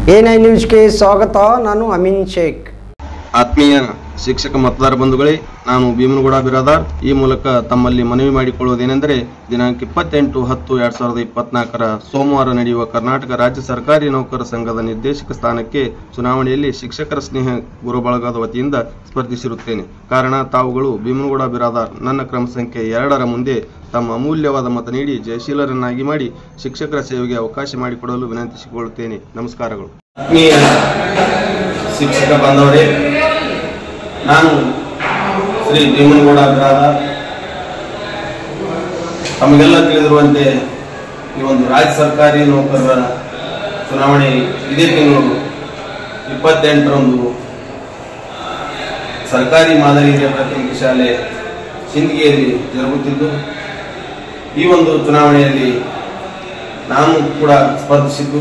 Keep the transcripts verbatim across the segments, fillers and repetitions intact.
A nine ನ್ಯೂಸ್ಗೆ ಸ್ವಾಗತ. ನಾನು ಅಮೀನ್ ಶೇಖ್. ಆತ್ಮೀಯ ಶಿಕ್ಷಕ ಮತದಾರ ಬಂಧುಗಳೇ, ನಾನು ಭೀಮನಗೌಡ ಬಿರಾದಾರ್. ಈ ಮೂಲಕ ತಮ್ಮಲ್ಲಿ ಮನವಿ ಮಾಡಿಕೊಳ್ಳುವುದೇನೆಂದರೆ, ದಿನಾಂಕ ಇಪ್ಪತ್ತೆಂಟು ಹತ್ತು ಎರಡ್ ಸಾವಿರದ ಇಪ್ಪತ್ನಾಲ್ಕರ ಸೋಮವಾರ ನಡೆಯುವ ಕರ್ನಾಟಕ ರಾಜ್ಯ ಸರ್ಕಾರಿ ನೌಕರ ಸಂಘದ ನಿರ್ದೇಶಕ ಸ್ಥಾನಕ್ಕೆ ಚುನಾವಣೆಯಲ್ಲಿ ಶಿಕ್ಷಕರ ಸ್ನೇಹ ಗುರುಬಳಗದ ವತಿಯಿಂದ ಸ್ಪರ್ಧಿಸಿರುತ್ತೇನೆ. ಕಾರಣ, ತಾವುಗಳು ಭೀಮನಗೌಡ ಬಿರಾದಾರ್ ನನ್ನ ಕ್ರಮ ಸಂಖ್ಯೆ ಎರಡರ ಮುಂದೆ ತಮ್ಮ ಅಮೂಲ್ಯವಾದ ಮತ ನೀಡಿ ಜಯಶೀಲರನ್ನಾಗಿ ಮಾಡಿ ಶಿಕ್ಷಕರ ಸೇವೆಗೆ ಅವಕಾಶ ಮಾಡಿಕೊಡಲು ವಿನಂತಿಸಿಕೊಳ್ಳುತ್ತೇನೆ. ನಮಸ್ಕಾರಗಳು. ಆತ್ಮೀಯ ಶಿಕ್ಷಕ ಬಾಂಧವರೇ, ನಾನು ಶ್ರೀ ಭೀಮನಗೌಡ ಬಿರಾದಾರ್. ತಮಗೆಲ್ಲ ತಿಳಿದಿರುವಂತೆ ಈ ಒಂದು ರಾಜ್ಯ ಸರ್ಕಾರಿ ನೌಕರರ ಚುನಾವಣೆ ಇದೇ ತಿಂಗಳು ಇಪ್ಪತ್ತೆಂಟರಂದು ಸರ್ಕಾರಿ ಮಾದರಿ ಹಿರಿಯ ಪ್ರಾಥಮಿಕ ಶಾಲೆ ಸಿಂದಗಿಯಲ್ಲಿ ಜರುಗುತ್ತಿದ್ದು, ಈ ಒಂದು ಚುನಾವಣೆಯಲ್ಲಿ ನಾನು ಕೂಡ ಸ್ಪರ್ಧಿಸಿದ್ದು,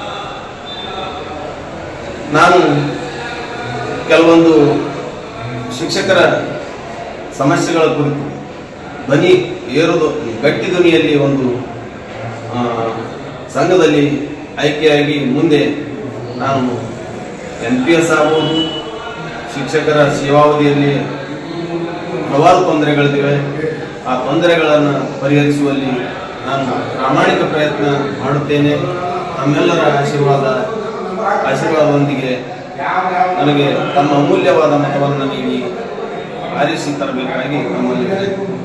ನಾನು ಕೆಲವೊಂದು ಶಿಕ್ಷಕರ ಸಮಸ್ಯೆಗಳ ಕುರಿತು ಧ್ವನಿ ಏರುವುದು ಗಟ್ಟಿ ಧ್ವನಿಯಲ್ಲಿ ಒಂದು ಸಂಘದಲ್ಲಿ ಆಯ್ಕೆಯಾಗಿ ಮುಂದೆ ನಾನು ಎನ್ ಪಿ ಎಸ್ ಆಗುವುದು, ಶಿಕ್ಷಕರ ಸೇವಾವಧಿಯಲ್ಲಿ ಹಲವಾರು ತೊಂದರೆಗಳಿವೆ. ಆ ತೊಂದರೆಗಳನ್ನು ಪರಿಹರಿಸುವಲ್ಲಿ ನಾನು ಪ್ರಾಮಾಣಿಕ ಪ್ರಯತ್ನ ಮಾಡುತ್ತೇನೆ. ತಮ್ಮೆಲ್ಲರ ಆಶೀರ್ವಾದ ಆಶೀರ್ವಾದದೊಂದಿಗೆ ನನಗೆ ತಮ್ಮ ಅಮೂಲ್ಯವಾದ ಮತವನ್ನು ನೀಡಿ ಆರಿಸಿ ತರಬೇಕಾಗಿ ನಮ್ಮಲ್ಲಿ